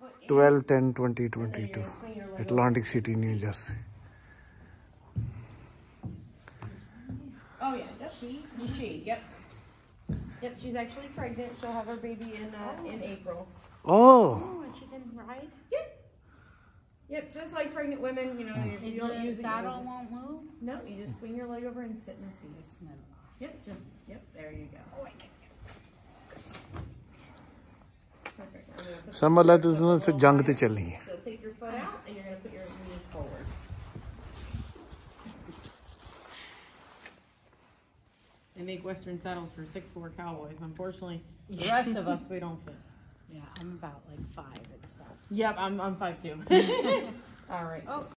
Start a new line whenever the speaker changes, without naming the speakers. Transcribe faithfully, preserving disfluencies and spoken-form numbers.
twelve ten twenty twenty-two, Atlantic City, New Jersey.
Oh yeah, that's she. She, yep. Yep, she's actually pregnant. She'll have her baby in uh, in April.
Oh.
Oh, and she can ride?
Yep. Yep, just like pregnant women, you know, if
Is
you don't
the
use it,
saddle
you
won't move?
No, you just swing your leg over and sit in the seat. Yep, just, yep, there you go.
Oh, I can.
Perfect.
समझ ला तो दोनों से जंग ते चलनी है.
So take your foot out and you're going to put your knees forward. They make Western saddles for six foot four cowboys. Unfortunately, the rest of us, we don't fit.
Yeah, I'm about like five and stuff.
Yep, I'm, I'm five two. All right. So.